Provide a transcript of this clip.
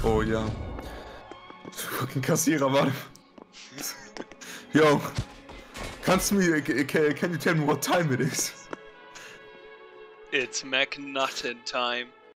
Oh ja. Fucking Kassierer, warte. Yo. Kannst du mir, can you tell me what time it is? It's McNutton time.